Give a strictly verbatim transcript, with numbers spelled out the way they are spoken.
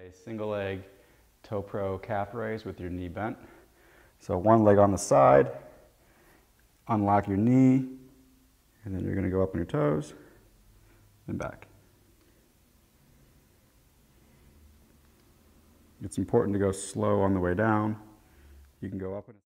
A single leg toe pro calf raise with your knee bent. So one leg on the side, unlock your knee, and then you're going to go up on your toes and back. It's important to go slow on the way down. You can go up and